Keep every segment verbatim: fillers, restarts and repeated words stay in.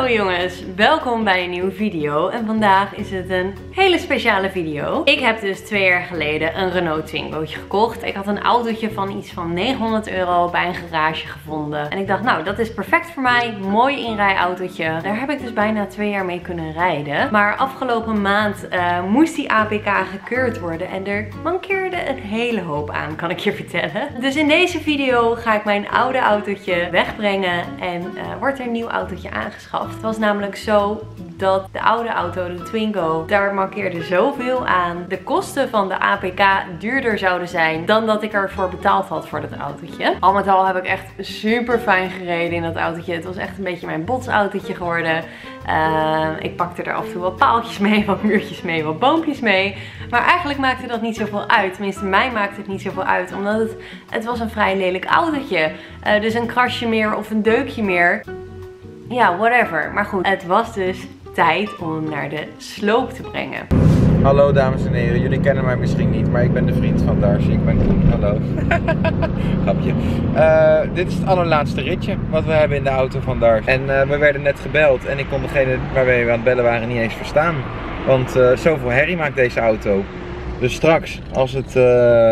Hallo jongens, welkom bij een nieuwe video en vandaag is het een hele speciale video. Ik heb dus twee jaar geleden een Renault Twingootje gekocht. Ik had een autootje van iets van negenhonderd euro bij een garage gevonden. En ik dacht, nou dat is perfect voor mij, mooi inrijautootje. Daar heb ik dus bijna twee jaar mee kunnen rijden. Maar afgelopen maand uh, moest die A P K gekeurd worden en er mankeerde een hele hoop aan, kan ik je vertellen. Dus in deze video ga ik mijn oude autootje wegbrengen en uh, wordt er een nieuw autootje aangeschaft. Het was namelijk zo dat de oude auto, de Twingo, daar mankeerde zoveel aan. De kosten van de A P K duurder zouden zijn dan dat ik ervoor betaald had voor dat autootje. Al met al heb ik echt super fijn gereden in dat autootje. Het was echt een beetje mijn botsautootje geworden. Uh, ik pakte er af en toe wat paaltjes mee, wat muurtjes mee, wat boompjes mee. Maar eigenlijk maakte dat niet zoveel uit. Tenminste, mij maakte het niet zoveel uit. Omdat het, het was een vrij lelijk autootje. Uh, dus een krasje meer of een deukje meer. Ja, whatever. Maar goed, het was dus tijd om hem naar de sloop te brengen. Hallo dames en heren, jullie kennen mij misschien niet, maar ik ben de vriend van Darcy. Ik ben Koen, hallo. Grapje. Uh, dit is het allerlaatste ritje wat we hebben in de auto van Darcy. En uh, we werden net gebeld en ik kon degene waarmee we aan het bellen waren niet eens verstaan. Want uh, zoveel herrie maakt deze auto. Dus straks, als het uh,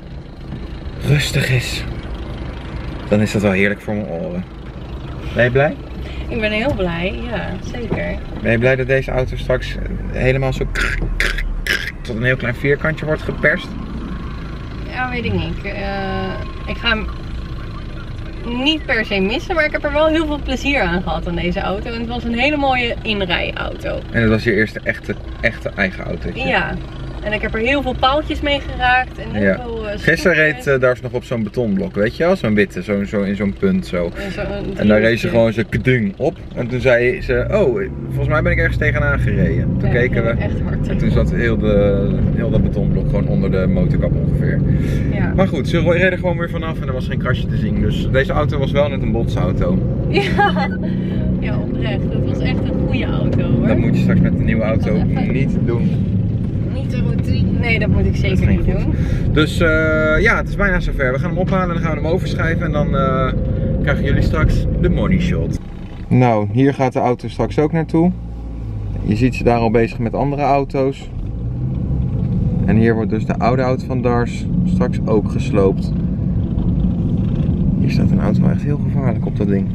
rustig is, dan is dat wel heerlijk voor mijn oren. Ben je blij? Ik ben heel blij, ja, zeker. Ben je blij dat deze auto straks helemaal zo tot een heel klein vierkantje wordt geperst? Ja, weet ik niet. Uh, ik ga hem niet per se missen, maar ik heb er wel heel veel plezier aan gehad aan deze auto. En het was een hele mooie inrijauto. En het was je eerste echte, echte eigen autootje? Ja. En ik heb er heel veel paaltjes mee geraakt. En heel ja. veel, uh, Gisteren reed uh, Darcy nog op zo'n betonblok, weet je wel? Zo'n witte, zo, zo in zo'n punt zo. En, zo en daar reed ze gewoon zo kedung op. En toen zei ze, oh, volgens mij ben ik ergens tegenaan gereden. Toen ja, keken we. Echt hard. En toen zat heel, de, heel dat betonblok gewoon onder de motorkap ongeveer. Ja. Maar goed, ze reden gewoon weer vanaf en er was geen krasje te zien. Dus deze auto was wel net een botsauto. Ja, ja oprecht. Dat was echt een goede auto hoor. Dat moet je straks met de nieuwe auto niet doen. Nee, dat moet ik zeker niet goed. doen. Dus uh, ja, het is bijna zover. We gaan hem ophalen en dan gaan we hem overschrijven en dan uh, krijgen jullie straks de money shot. Nou, hier gaat de auto straks ook naartoe. Je ziet ze daar al bezig met andere auto's. En hier wordt dus de oude auto van Dars straks ook gesloopt. Hier staat een auto echt heel gevaarlijk op dat ding.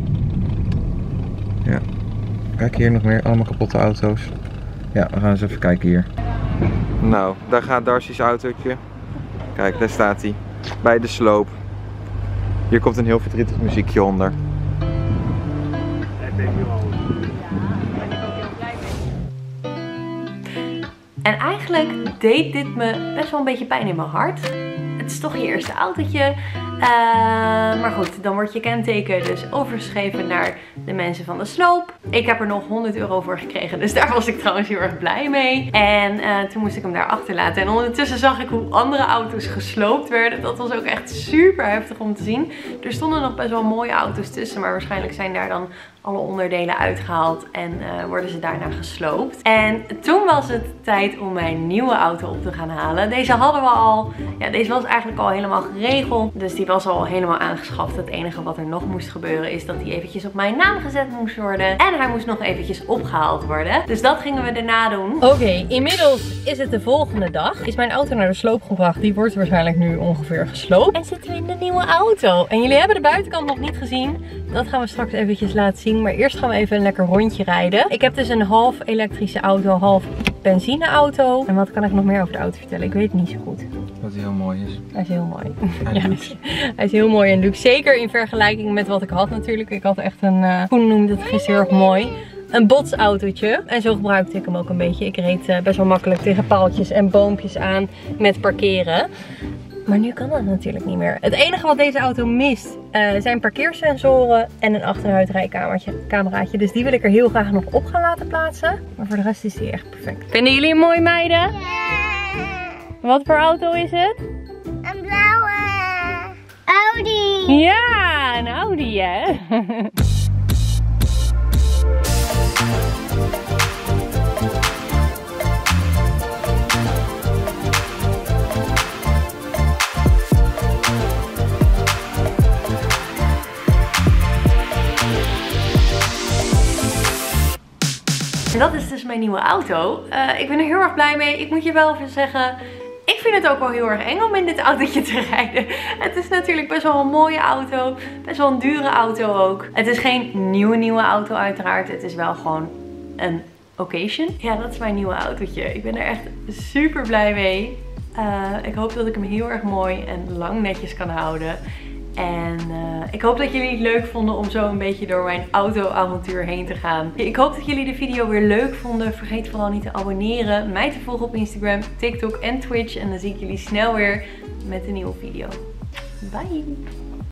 Ja. Kijk hier nog meer, allemaal kapotte auto's. Ja, we gaan eens even kijken hier. Nou, daar gaat Darcy's autootje. Kijk, daar staat hij. Bij de sloop. Hier komt een heel verdrietig muziekje onder. En eigenlijk deed dit me best wel een beetje pijn in mijn hart. Het is toch je eerste autootje. Uh, maar goed, dan wordt je kenteken dus overgeschreven naar de mensen van de sloop. Ik heb er nog honderd euro voor gekregen, dus daar was ik trouwens heel erg blij mee. En uh, toen moest ik hem daar achterlaten. En ondertussen zag ik hoe andere auto's gesloopt werden. Dat was ook echt super heftig om te zien. Er stonden nog best wel mooie auto's tussen, maar waarschijnlijk zijn daar dan alle onderdelen uitgehaald en uh, worden ze daarna gesloopt. En toen was het tijd om mijn nieuwe auto op te gaan halen. Deze hadden we al. Ja, deze was eigenlijk al helemaal geregeld. Dus die was al helemaal aangeschaft. Het enige wat er nog moest gebeuren is dat hij eventjes op mijn naam gezet moest worden. En hij moest nog eventjes opgehaald worden. Dus dat gingen we daarna doen. Oké, okay, inmiddels is het de volgende dag. Is mijn auto naar de sloop gebracht. Die wordt waarschijnlijk nu ongeveer gesloopt. En zitten we in de nieuwe auto. En jullie hebben de buitenkant nog niet gezien. Dat gaan we straks eventjes laten zien. Maar eerst gaan we even een lekker rondje rijden. Ik heb dus een half elektrische auto, half benzineauto. En wat kan ik nog meer over de auto vertellen? Ik weet het niet zo goed. Dat hij heel mooi is. Hij is heel mooi. Hij, ja, hij is heel mooi en luxe. Zeker in vergelijking met wat ik had natuurlijk. Ik had echt een, uh, Koen noemde het gisteren heel erg mooi. Een botsautootje. En zo gebruikte ik hem ook een beetje. Ik reed uh, best wel makkelijk tegen paaltjes en boompjes aan met parkeren. Maar nu kan dat natuurlijk niet meer. Het enige wat deze auto mist uh, zijn parkeersensoren en een achteruitrijcameraatje. Dus die wil ik er heel graag nog op gaan laten plaatsen. Maar voor de rest is die echt perfect. Vinden jullie hem mooi, meiden? Ja. Wat voor auto is het? Een blauwe Audi. Ja, een Audi hè. En dat is dus mijn nieuwe auto. Uh, ik ben er heel erg blij mee. Ik moet je wel even zeggen, ik vind het ook wel heel erg eng om in dit autootje te rijden. Het is natuurlijk best wel een mooie auto. Best wel een dure auto ook. Het is geen nieuwe nieuwe auto uiteraard. Het is wel gewoon een occasion. Ja, dat is mijn nieuwe autootje. Ik ben er echt super blij mee. Uh, ik hoop dat ik hem heel erg mooi en lang netjes kan houden. En uh, ik hoop dat jullie het leuk vonden om zo een beetje door mijn auto-avontuur heen te gaan. Ik hoop dat jullie de video weer leuk vonden. Vergeet vooral niet te abonneren. Mij te volgen op Instagram, TikTok en Twitch. En dan zie ik jullie snel weer met een nieuwe video. Bye!